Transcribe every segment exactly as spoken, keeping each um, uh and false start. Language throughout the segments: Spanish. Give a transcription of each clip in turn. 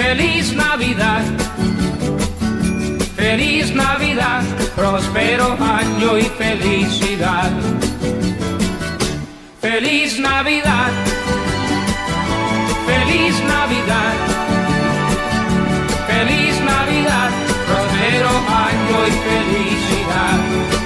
Feliz Navidad, feliz Navidad, próspero año y felicidad. Feliz Navidad, feliz Navidad, feliz Navidad, próspero año y felicidad.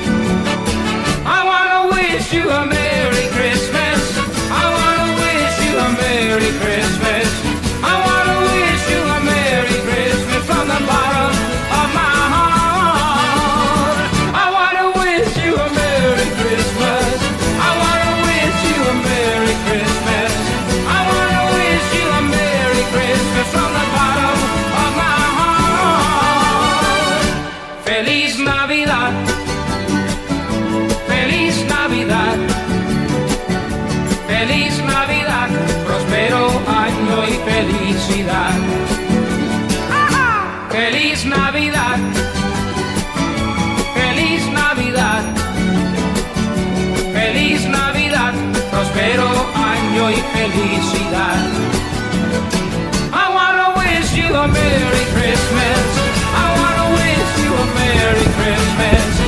I wanna wish you a Merry Christmas. I wanna wish you a Merry Christmas. I wanna wish you a Merry Christmas from the bottom of my heart. I wanna wish you a Merry Christmas. I wanna wish you a Merry Christmas. I wanna wish you a Merry Christmas from the bottom of my heart. Feliz Navidad, feliz Navidad, feliz Navidad, próspero año y felicidad. Feliz Navidad, feliz Navidad, feliz Navidad, próspero año y felicidad. I wanna wish you a Merry Christmas. I wanna wish you a Merry Christmas.